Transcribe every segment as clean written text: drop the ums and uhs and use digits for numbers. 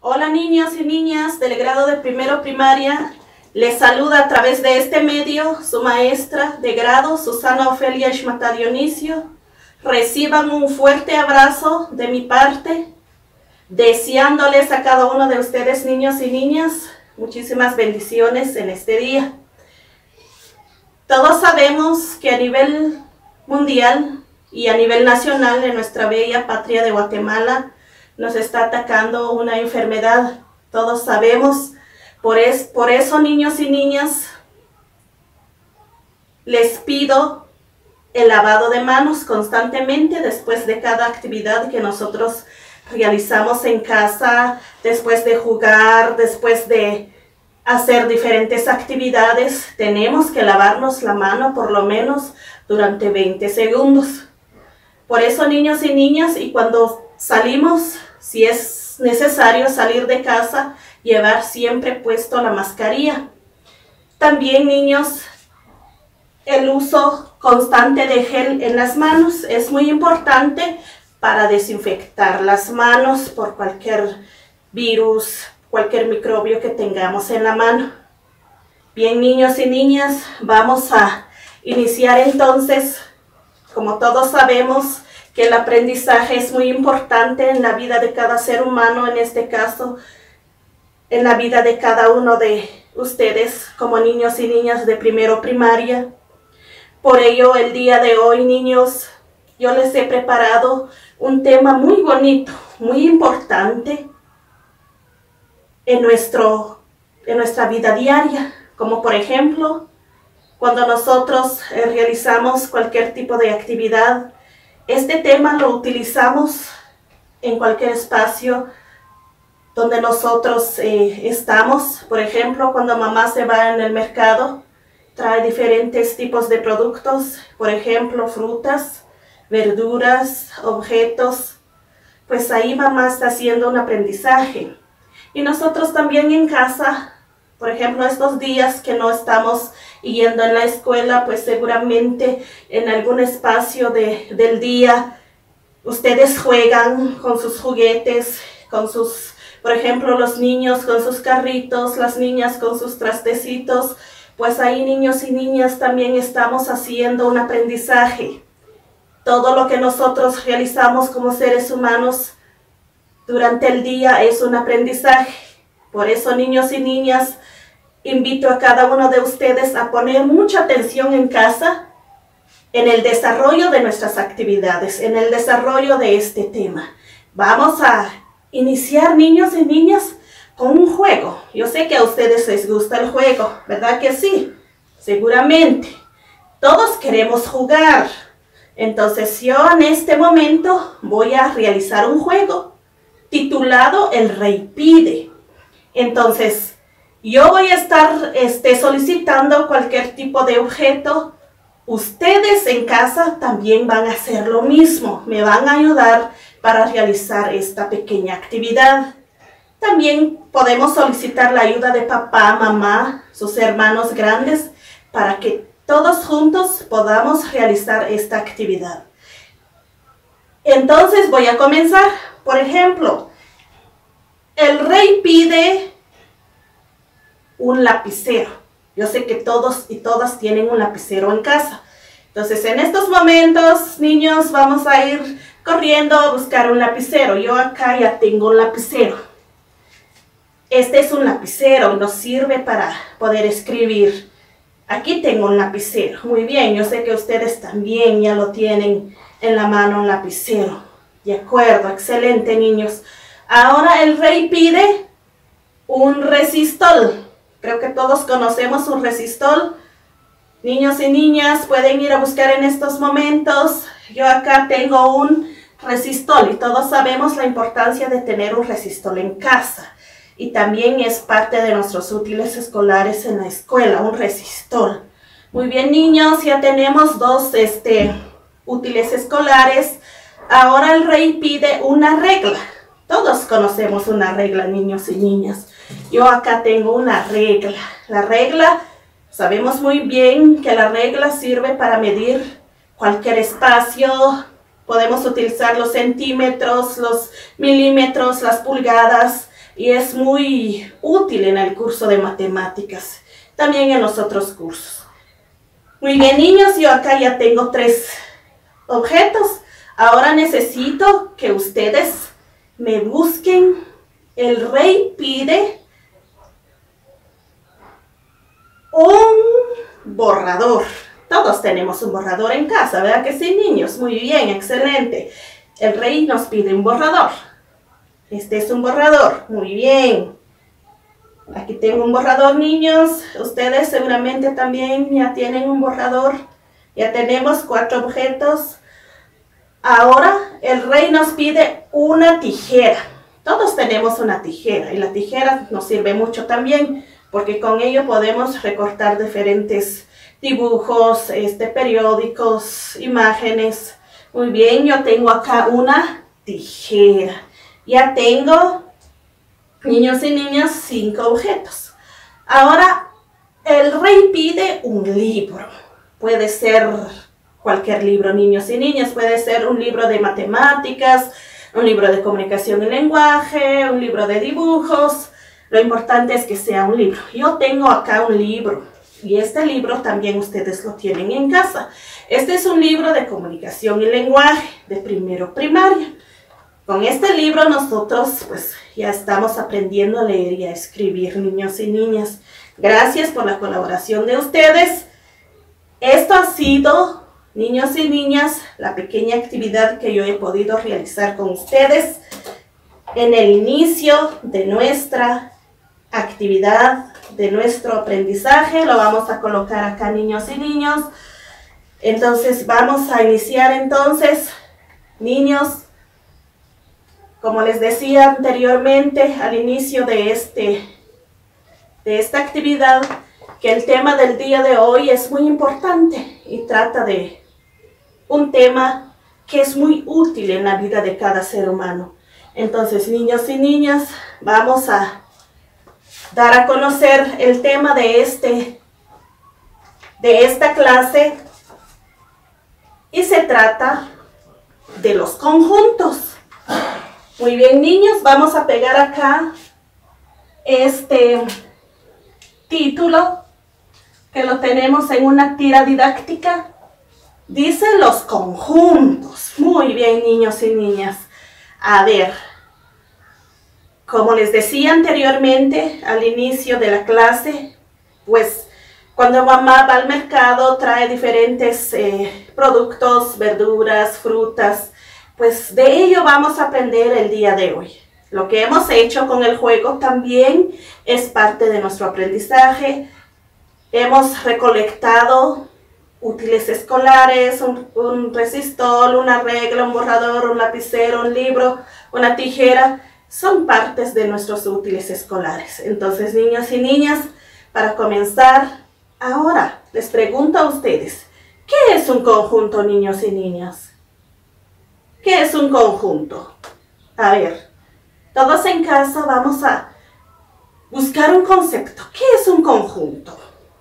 Hola niños y niñas del grado de primero primaria, les saluda a través de este medio su maestra de grado, Susana Ofelia Ishmata Dionisio. Reciban un fuerte abrazo de mi parte, deseándoles a cada uno de ustedes, niños y niñas, muchísimas bendiciones en este día. Todos sabemos que a nivel mundial y a nivel nacional en nuestra bella patria de Guatemala nos está atacando una enfermedad. Todos sabemos, por eso niños y niñas, les pido el lavado de manos constantemente después de cada actividad que nosotros realizamos en casa, después de jugar, después de hacer diferentes actividades. Tenemos que lavarnos la mano por lo menos durante 20 segundos. Por eso, niños y niñas, y cuando salimos, si es necesario salir de casa, llevar siempre puesto la mascarilla. También, niños, el uso constante de gel en las manos es muy importante para desinfectar las manos por cualquier virus, cualquier microbio que tengamos en la mano. Bien, niños y niñas, vamos a iniciar entonces. Como todos sabemos que el aprendizaje es muy importante en la vida de cada ser humano, en este caso, en la vida de cada uno de ustedes como niños y niñas de primero primaria. Por ello, el día de hoy, niños, yo les he preparado un tema muy bonito, muy importante en nuestra vida diaria, como por ejemplo, cuando nosotros realizamos cualquier tipo de actividad. Este tema lo utilizamos en cualquier espacio donde nosotros estamos. Por ejemplo, cuando mamá se va en el mercado, trae diferentes tipos de productos, por ejemplo, frutas, verduras, objetos. Pues ahí mamá está haciendo un aprendizaje. Y nosotros también en casa, por ejemplo, estos días que no estamos yendo en la escuela, pues seguramente en algún espacio del día ustedes juegan con sus juguetes, por ejemplo, los niños con sus carritos, las niñas con sus trastecitos. Pues ahí, niños y niñas, también estamos haciendo un aprendizaje. Todo lo que nosotros realizamos como seres humanos durante el día es un aprendizaje. Por eso, niños y niñas, invito a cada uno de ustedes a poner mucha atención en casa en el desarrollo de nuestras actividades, en el desarrollo de este tema. Vamos a iniciar, niños y niñas, con un juego. Yo sé que a ustedes les gusta el juego, ¿verdad que sí? Seguramente. Todos queremos jugar. Entonces yo en este momento voy a realizar un juego titulado El Rey Pide. Entonces, yo voy a estar solicitando cualquier tipo de objeto. Ustedes en casa también van a hacer lo mismo. Me van a ayudar para realizar esta pequeña actividad. También podemos solicitar la ayuda de papá, mamá, sus hermanos grandes, para que todos juntos podamos realizar esta actividad. Entonces voy a comenzar. Por ejemplo, el rey pide un lapicero. Yo sé que todos y todas tienen un lapicero en casa. Entonces, en estos momentos, niños, vamos a ir corriendo a buscar un lapicero. Yo acá ya tengo un lapicero. Este es un lapicero y nos sirve para poder escribir. Aquí tengo un lapicero. Muy bien, yo sé que ustedes también ya lo tienen en la mano, un lapicero. De acuerdo, excelente, niños. Ahora el rey pide un resistol. Creo que todos conocemos un resistol. Niños y niñas pueden ir a buscar en estos momentos. Yo acá tengo un resistol y todos sabemos la importancia de tener un resistol en casa. Y también es parte de nuestros útiles escolares en la escuela, un resistol. Muy bien, niños, ya tenemos dos útiles escolares. Ahora el rey pide una regla. Todos conocemos una regla, niños y niñas. Yo acá tengo una regla. La regla, sabemos muy bien que la regla sirve para medir cualquier espacio. Podemos utilizar los centímetros, los milímetros, las pulgadas. y es muy útil en el curso de matemáticas, también en los otros cursos. Muy bien, niños, yo acá ya tengo 3 objetos. Ahora necesito que ustedes me busquen. El rey pide un borrador. Todos tenemos un borrador en casa, ¿verdad que sí, niños? Muy bien, excelente. El rey nos pide un borrador. Este es un borrador, muy bien. Aquí tengo un borrador, niños. Ustedes seguramente también ya tienen un borrador. Ya tenemos 4 objetos. Ahora el rey nos pide una tijera. Todos tenemos una tijera y la tijera nos sirve mucho también porque con ello podemos recortar diferentes dibujos, periódicos, imágenes. Muy bien, yo tengo acá una tijera. Ya tengo, niños y niñas, 5 objetos. Ahora el rey pide un libro. Puede ser cualquier libro, niños y niñas. Puede ser un libro de matemáticas, un libro de comunicación y lenguaje, un libro de dibujos. Lo importante es que sea un libro. Yo tengo acá un libro y este libro también ustedes lo tienen en casa. Este es un libro de comunicación y lenguaje de primero primaria. Con este libro nosotros pues ya estamos aprendiendo a leer y a escribir, niños y niñas. Gracias por la colaboración de ustedes. Esto ha sido, niños y niñas, la pequeña actividad que yo he podido realizar con ustedes en el inicio de nuestra actividad, de nuestro aprendizaje. Lo vamos a colocar acá, niños y niños. Entonces vamos a iniciar entonces, niños. Como les decía anteriormente al inicio de esta actividad, que el tema del día de hoy es muy importante y trata de un tema que es muy útil en la vida de cada ser humano. Entonces, niños y niñas, vamos a dar a conocer el tema de esta clase y se trata de los conjuntos. Muy bien, niños, vamos a pegar acá este título que lo tenemos en una tira didáctica. Dice los conjuntos. Muy bien, niños y niñas. A ver, como les decía anteriormente al inicio de la clase, pues cuando mamá va al mercado trae diferentes productos, verduras, frutas. Pues de ello vamos a aprender el día de hoy. Lo que hemos hecho con el juego también es parte de nuestro aprendizaje. Hemos recolectado útiles escolares, un resistol, una regla, un borrador, un lapicero, un libro, una tijera. Son partes de nuestros útiles escolares. Entonces, niños y niñas, para comenzar, ahora les pregunto a ustedes, ¿qué es un conjunto, niños y niñas? ¿Qué es un conjunto? A ver, todos en casa vamos a buscar un concepto. ¿Qué es un conjunto?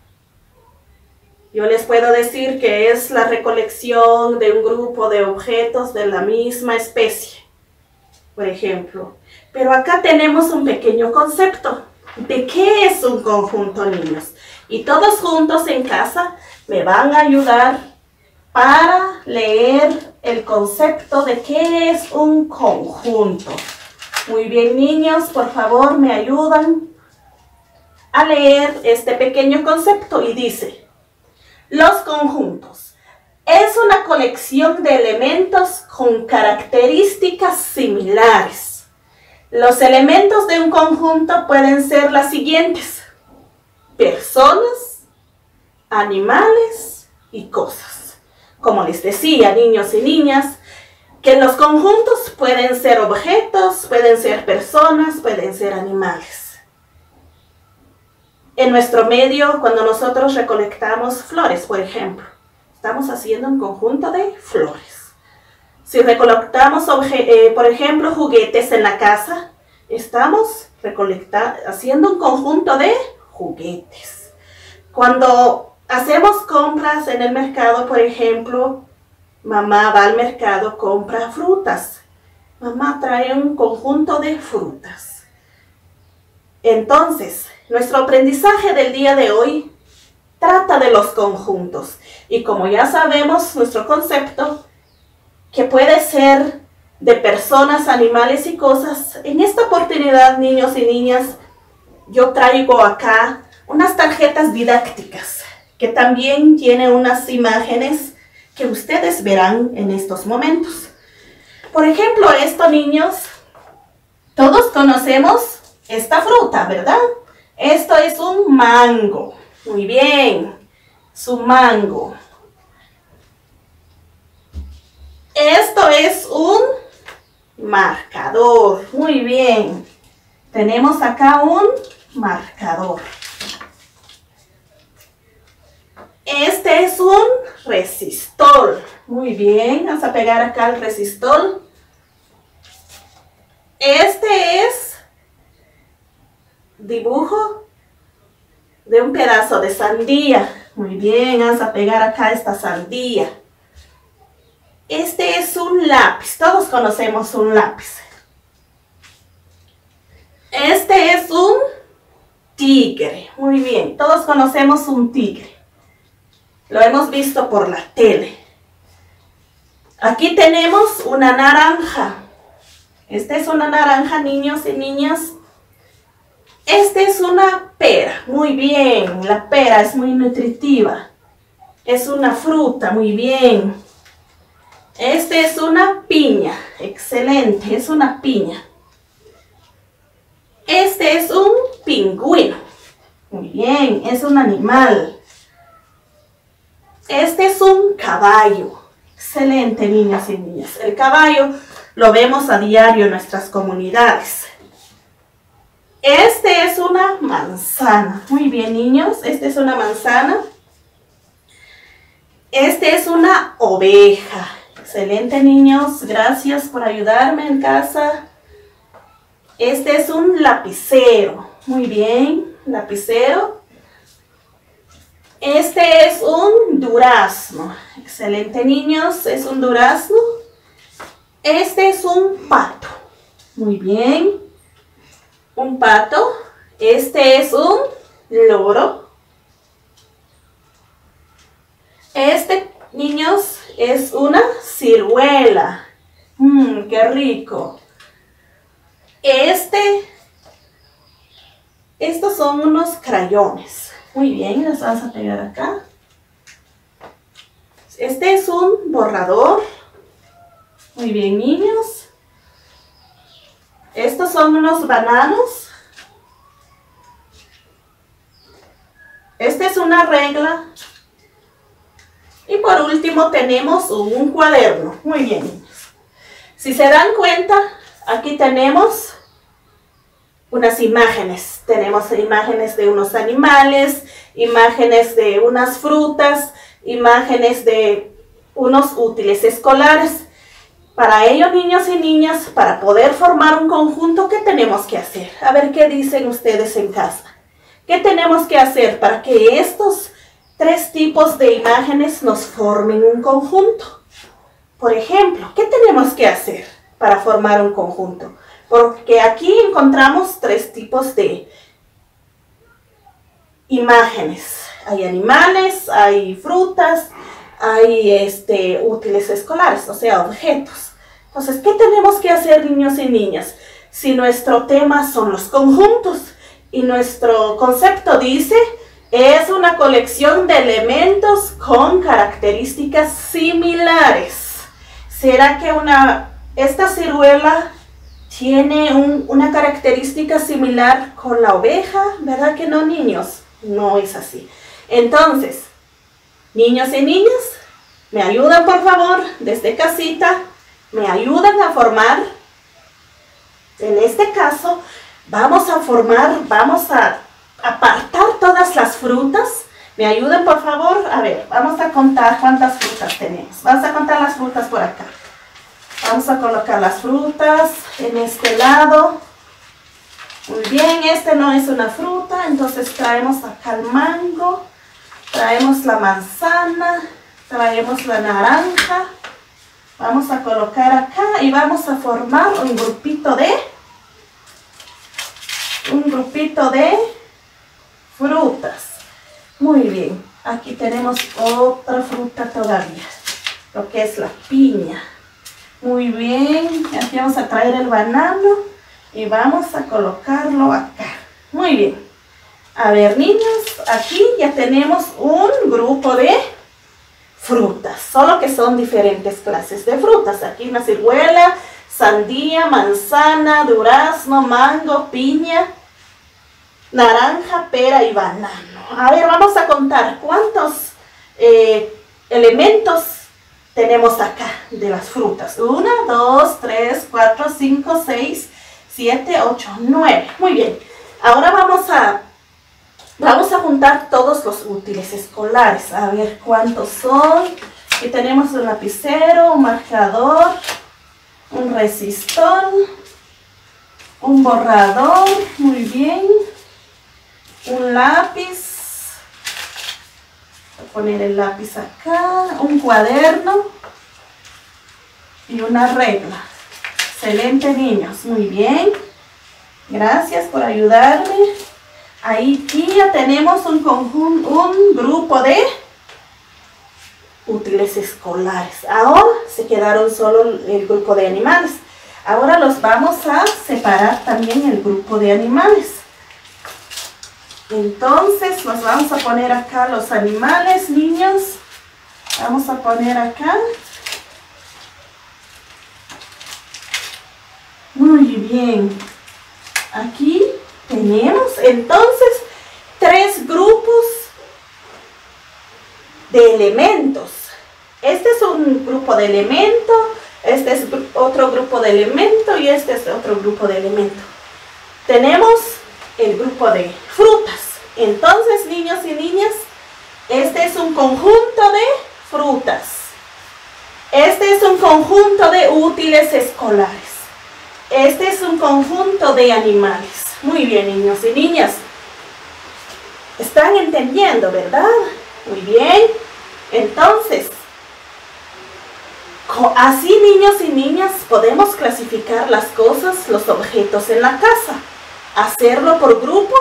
Yo les puedo decir que es la recolección de un grupo de objetos de la misma especie, por ejemplo. Pero acá tenemos un pequeño concepto de qué es un conjunto, niños. Y todos juntos en casa me van a ayudar para leer el concepto de qué es un conjunto. Muy bien, niños, por favor me ayudan a leer este pequeño concepto y dice: los conjuntos es una colección de elementos con características similares. Los elementos de un conjunto pueden ser las siguientes: personas, animales y cosas. Como les decía, niños y niñas, que los conjuntos pueden ser objetos, pueden ser personas, pueden ser animales. En nuestro medio, cuando nosotros recolectamos flores, por ejemplo, estamos haciendo un conjunto de flores. Si recolectamos, por ejemplo, juguetes en la casa, estamos haciendo un conjunto de juguetes. Cuando hacemos compras en el mercado, por ejemplo, mamá va al mercado, compra frutas. Mamá trae un conjunto de frutas. Entonces, nuestro aprendizaje del día de hoy trata de los conjuntos. Y como ya sabemos, nuestro concepto, que puede ser de personas, animales y cosas, en esta oportunidad, niños y niñas, yo traigo acá unas tarjetas didácticas que también tienen unas imágenes que ustedes verán en estos momentos. Por ejemplo, esto, niños, todos conocemos esta fruta, ¿verdad? Esto es un mango. Muy bien, su mango. Esto es un marcador. Muy bien. Tenemos acá un marcador. Este es un resistor. Muy bien, vamos a pegar acá el resistor. Este es dibujo de un pedazo de sandía. Muy bien, vamos a pegar acá esta sandía. Este es un lápiz. Todos conocemos un lápiz. Este es un tigre. Muy bien, todos conocemos un tigre. Lo hemos visto por la tele. Aquí tenemos una naranja. Esta es una naranja, niños y niñas. Esta es una pera. Muy bien, la pera es muy nutritiva. Es una fruta, muy bien. Este es una piña. Excelente, es una piña. Este es un pingüino. Muy bien, es un animal. Este es un caballo. Excelente, niños y niñas. El caballo lo vemos a diario en nuestras comunidades. Este es una manzana. Muy bien, niños. Este es una manzana. Este es una oveja. Excelente, niños. Gracias por ayudarme en casa. Este es un lapicero. Muy bien, lapicero. Este es un durazno. Excelente, niños. Es un durazno. Este es un pato. Muy bien. Un pato. Este es un loro. Este, niños, es una ciruela. ¡Qué rico! Estos son unos crayones. Muy bien, los vamos a pegar acá. Este es un borrador. Muy bien, niños. Estos son unos bananos. Esta es una regla. Y por último tenemos un cuaderno. Muy bien, niños. Si se dan cuenta, aquí tenemos unas imágenes. Tenemos imágenes de unos animales, imágenes de unas frutas, imágenes de unos útiles escolares. Para ello, niños y niñas, para poder formar un conjunto, ¿qué tenemos que hacer? A ver qué dicen ustedes en casa. ¿Qué tenemos que hacer para que estos tres tipos de imágenes nos formen un conjunto? Por ejemplo, ¿qué tenemos que hacer para formar un conjunto? Porque aquí encontramos tres tipos de imágenes. Hay animales, hay frutas, hay útiles escolares, o sea, objetos. Entonces, ¿qué tenemos que hacer, niños y niñas? Si nuestro tema son los conjuntos y nuestro concepto dice, es una colección de elementos con características similares. ¿Será que esta ciruela tiene una característica similar con la oveja? ¿Verdad que no, niños? No es así. Entonces, niños y niñas, ¿me ayudan, por favor, desde casita? ¿Me ayudan a formar? En este caso, vamos a apartar todas las frutas. ¿Me ayudan, por favor? A ver, vamos a contar cuántas frutas tenemos. Vamos a contar las frutas por acá. Vamos a colocar las frutas en este lado. Muy bien, este no es una fruta, entonces traemos acá el mango, traemos la manzana, traemos la naranja. Vamos a colocar acá y vamos a formar un grupito de un grupito de frutas. Muy bien, aquí tenemos otra fruta todavía, lo que es la piña. Muy bien, aquí vamos a traer el banano y vamos a colocarlo acá. Muy bien. A ver, niños, aquí ya tenemos un grupo de frutas, solo que son diferentes clases de frutas. Aquí una ciruela, sandía, manzana, durazno, mango, piña, naranja, pera y banano. A ver, vamos a contar cuántos elementos tenemos acá de las frutas. 1, 2, 3, 4, 5, 6, 7, 8, 9. Muy bien. Ahora vamos a juntar todos los útiles escolares. A ver cuántos son. Aquí tenemos un lapicero, un marcador, un resistor, un borrador. Muy bien. Un lápiz. Voy a poner el lápiz acá. Un cuaderno. Y una regla. Excelente, niños. Muy bien. Gracias por ayudarme. Ahí ya tenemos un grupo de útiles escolares. Ahora se quedaron solo el grupo de animales. Ahora los vamos a separar también el grupo de animales. Entonces nos vamos a poner acá los animales, niños. Vamos a poner acá. Muy bien. Aquí tenemos entonces 3 grupos de elementos. Este es un grupo de elemento, este es otro grupo de elemento y este es otro grupo de elemento. Tenemos el grupo de frutas. Entonces, niños y niñas, este es un conjunto de frutas. Este es un conjunto de útiles escolares. Este es un conjunto de animales. Muy bien, niños y niñas. ¿Están entendiendo, verdad? Muy bien. Entonces, así, niños y niñas, podemos clasificar las cosas, los objetos en la casa. Hacerlo por grupo.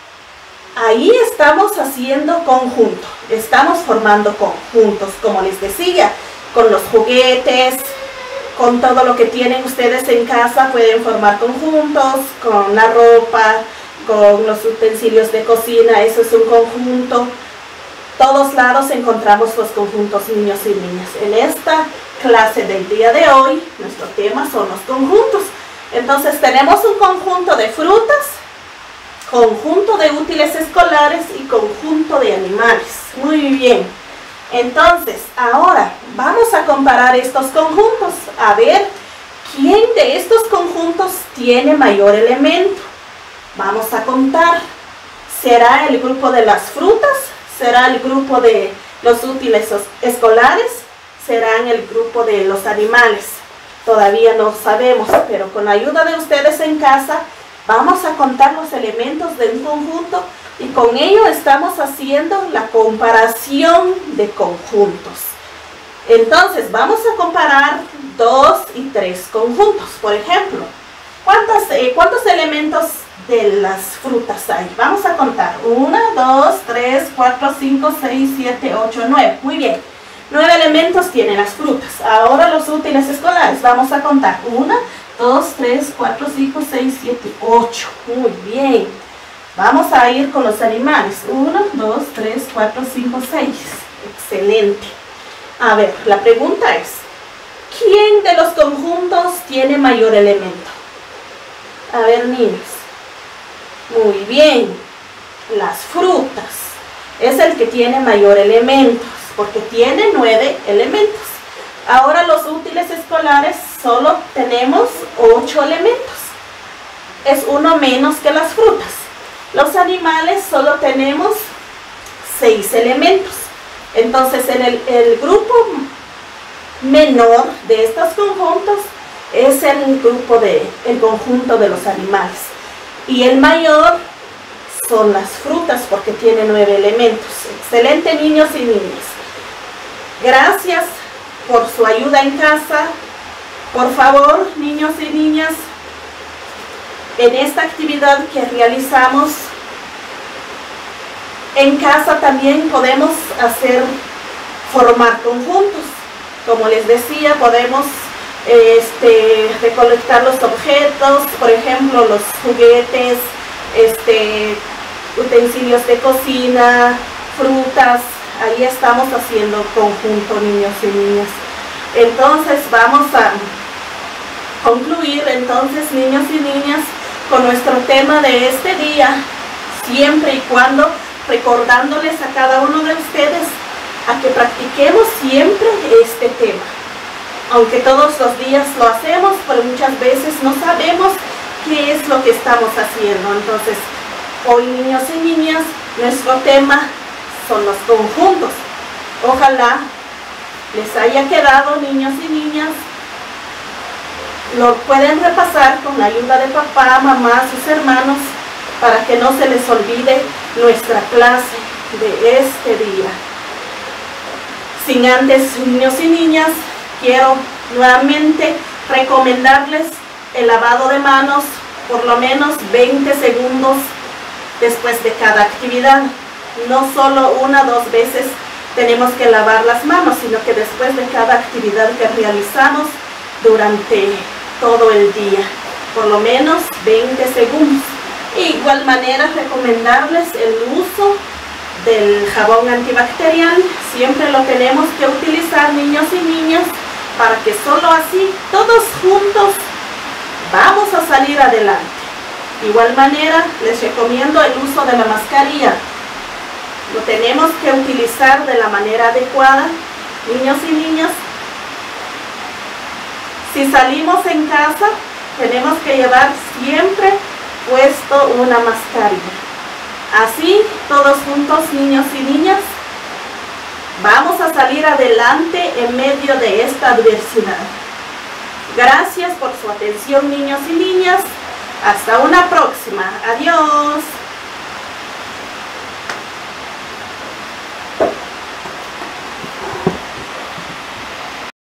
Ahí estamos haciendo conjunto. Estamos formando conjuntos, como les decía, con los juguetes, con todo lo que tienen ustedes en casa, pueden formar conjuntos, con la ropa, con los utensilios de cocina, eso es un conjunto. Todos lados encontramos los conjuntos, niños y niñas. En esta clase del día de hoy, nuestro tema son los conjuntos. Entonces tenemos un conjunto de frutas, conjunto de útiles escolares y conjunto de animales. Muy bien. Entonces, ahora vamos a comparar estos conjuntos. A ver, ¿quién de estos conjuntos tiene mayor elemento? Vamos a contar. ¿Será el grupo de las frutas? ¿Será el grupo de los útiles escolares? ¿Será el grupo de los animales? Todavía no sabemos, pero con la ayuda de ustedes en casa, vamos a contar los elementos de un conjunto y con ello estamos haciendo la comparación de conjuntos. Entonces, vamos a comparar 2 y 3 conjuntos. Por ejemplo, ¿cuántos elementos de las frutas hay? Vamos a contar. 1, 2, 3, 4, 5, 6, 7, 8, 9. Muy bien. 9 elementos tienen las frutas. Ahora los útiles escolares. Vamos a contar. 1, 2, 3, 4, 5, 6, 7, 8. Muy bien. Vamos a ir con los animales. 1, 2, 3, 4, 5, 6. Excelente. A ver, la pregunta es, ¿quién de los conjuntos tiene mayor elemento? A ver, niños. Muy bien. Las frutas. Es el que tiene mayor elementos, porque tiene 9 elementos. Ahora los útiles escolares solo tenemos 8 elementos. Es uno menos que las frutas. Los animales solo tenemos 6 elementos. Entonces, en el grupo menor de estos conjuntos es el conjunto de los animales. Y el mayor son las frutas porque tiene 9 elementos. Excelente, niños y niñas. Gracias por su ayuda en casa. Por favor, niños y niñas, En esta actividad que realizamos en casa también podemos formar conjuntos. Como les decía, podemos recolectar los objetos, por ejemplo, los juguetes, utensilios de cocina, frutas. Ahí estamos haciendo conjunto, niños y niñas. Entonces vamos a concluir, entonces, niños y niñas, con nuestro tema de este día, siempre y cuando recordándoles a cada uno de ustedes a que practiquemos siempre este tema. Aunque todos los días lo hacemos, pero muchas veces no sabemos qué es lo que estamos haciendo. Entonces, hoy, niños y niñas, nuestro tema son los conjuntos. Ojalá les haya quedado, niños y niñas. Lo pueden repasar con la ayuda de papá, mamá, sus hermanos, para que no se les olvide nuestra clase de este día. Sin antes, niños y niñas, quiero nuevamente recomendarles el lavado de manos por lo menos 20 segundos después de cada actividad. No solo 1 o 2 veces tenemos que lavar las manos, sino que después de cada actividad que realizamos durante todo el día, por lo menos 20 segundos. De igual manera, recomendarles el uso del jabón antibacterial. Siempre lo tenemos que utilizar, niños y niñas, para que solo así, todos juntos, vamos a salir adelante. De igual manera, les recomiendo el uso de la mascarilla. Lo tenemos que utilizar de la manera adecuada, niños y niñas. Si salimos en casa, tenemos que llevar siempre puesto una mascarilla. Así, todos juntos, niños y niñas, vamos a salir adelante en medio de esta adversidad. Gracias por su atención, niños y niñas. Hasta una próxima. Adiós.